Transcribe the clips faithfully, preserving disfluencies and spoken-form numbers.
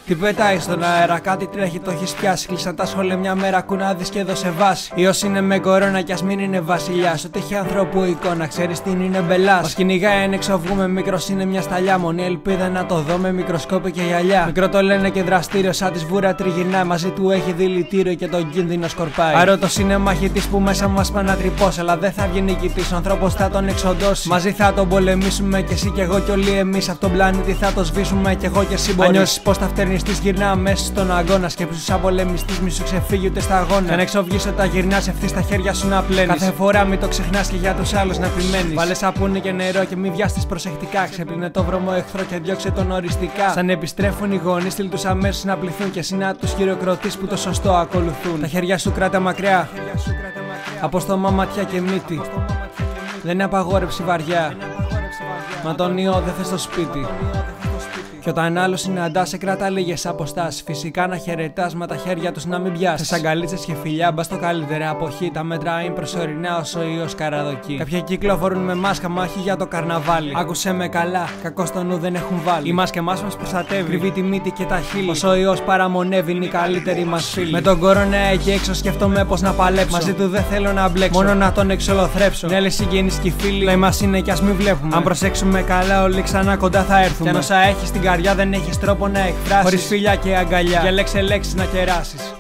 Τι πετάει στον αέρα, κάτι τρέχει, το έχει πιάσει. Κλείσαν τα σχόλια μια μέρα, κουνάδι και έδωσε βάση. Ιός είναι με κορώνα κι ας μην είναι βασιλιάς. Ούτε έχει ανθρώπου εικόνα, ξέρεις τι είναι μπελάς. Μας κυνηγάει εν έξω βγούμε, μικρός είναι μια σταλιά. Μονή ελπίδα να το δω με μικροσκόπιο και γυαλιά. Μικρό το λένε και δραστήριο, σαν τη βούρα τριγυρνάει. Μαζί του έχει δηλητήριο και τον κίνδυνο σκορπάει. Αρώτος είναι μαχητής που μέσα μας πάει να τρυπώσει. Αλλά δεν θα βγει νικητής, ο ανθρώπος θα τον εξοντώσει. Μαζί θα τον πολεμήσουμε κι εσύ κι εγώ κι όλοι εμείς. Αυτόν τον πλανήτη θα το σβήσουμε κι εγώ κι εσύ μπορεί. Αν νιώσεις πως τα φτερνιστής γυρνά μέσα στον αγώνα. Σκέψου σαν πολεμιστής, μη σου ξεφύγει ούτε στα αγώνα. Αν έξω βγεις όταν γυρνάς, ευθύς στα χέρια σου να πλένεις. Κάθε φορά μην το ξεχνάς και για τους άλλους να επιμένεις. Βάλε σαπούνι και νερό και μη βιάστης προσεκτικά. Ξεπλύνε το βρωμό εχθρό και διώξε τον οριστικά. Σαν επιστρέφουν οι γονείς, στείλ τους αμέσως να πληθούν. Και εσύ να τους χειροκροτείς που το σωστό ακολουθούν. Τα χέρια σου κράτα μακριά από στόμα, ματιά και μύτη. Δεν είναι απαγόρευση βαριά, μα τον ιό δεν θες στο σπίτι. Κι όταν άλλο συναντά, σε κράτα λίγες αποστάσεις. Φυσικά να χαιρετάς, μα τα χέρια τους να μην πιάσεις. Σε αγκαλίτσες και φιλιά, μπας το καλύτερα αποχή. Τα μέτρα είναι προσωρινά όσο ο ιός καραδοκεί. Κάποιοι κυκλοφορούν με μάσκα, μα όχι για το καρναβάλι. Άκουσε με καλά, κακό στο νου δεν έχουν βάλει. Η μάσκα μας μας προστατεύει, κρυβεί τη μύτη και τα χείλη. Όσο ο ιός παραμονεύει, είναι οι καλύτεροι μας φίλοι. Με τον κορώνα εκεί έξω σκέφτομαι πως να παλέψω. Μαζί του δεν θέλω να μπλέξω, μόνο να τον εξολοθρέψω. Ναι, λες συγγενείς και φίλοι, λέει μας είναι κι ας μην βλέπουμε. Αν προσέξουμε καλά, όλοι ξανά κοντά θα έρθουμε. Κι αν όσα έχεις στην καρδιά δεν έχεις τρόπο να εκφράσεις, χωρίς φιλιά και αγκαλιά, για λέξε λέξεις να κεράσεις.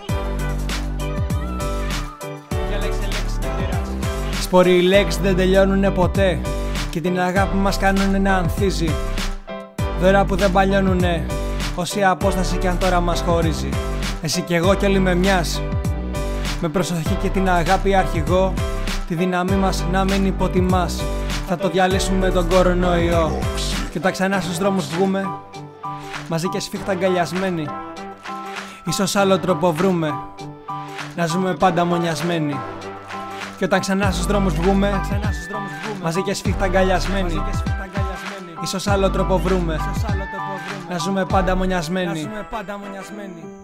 Για λέξε λέξεις να κεράσεις. Σποροί οι λέξεις δεν τελειώνουνε ποτέ και την αγάπη μας κάνουνε να ανθίζει. Δώρα που δεν παλιώνουνε, όση απόσταση κι αν τώρα μας χωρίζει. Εσύ κι εγώ κι όλοι με μιας, με προσοχή και την αγάπη αρχηγό, τη δύναμή μας να μην υποτιμάς. Θα το διαλύσουμε τον κορονοϊό. Και όταν ξανά στους δρόμους βγούμε, μαζί και σφίχτα αγκαλιασμένοι, ίσως άλλο τρόπο βρούμε να ζούμε πάντα μονιασμένοι. Και όταν ξανά στους δρόμους βγούμε, μαζί και σφίχτα αγκαλιασμένοι, ίσως άλλο τρόπο βρούμε να ζούμε πάντα μονιασμένοι.